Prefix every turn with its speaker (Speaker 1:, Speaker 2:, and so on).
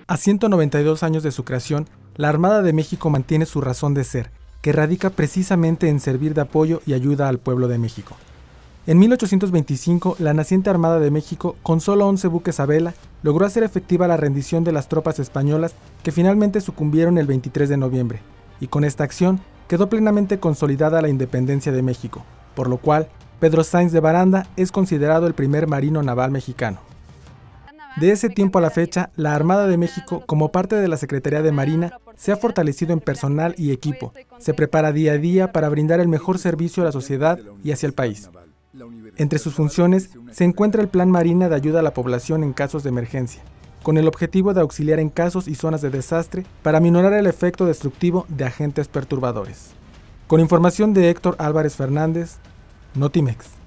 Speaker 1: A 192 años de su creación, la Armada de México mantiene su razón de ser, que radica precisamente en servir de apoyo y ayuda al pueblo de México. En 1825, la naciente Armada de México, con solo 11 buques a vela, logró hacer efectiva la rendición de las tropas españolas que finalmente sucumbieron el 23 de noviembre, y con esta acción quedó plenamente consolidada la independencia de México, por lo cual Pedro Sainz de Baranda es considerado el primer marino naval mexicano. De ese tiempo a la fecha, la Armada de México, como parte de la Secretaría de Marina, se ha fortalecido en personal y equipo, se prepara día a día para brindar el mejor servicio a la sociedad y hacia el país. Entre sus funciones se encuentra el Plan Marina de ayuda a la población en casos de emergencia, con el objetivo de auxiliar en casos y zonas de desastre para minorar el efecto destructivo de agentes perturbadores. Con información de Héctor Álvarez Fernández, Notimex.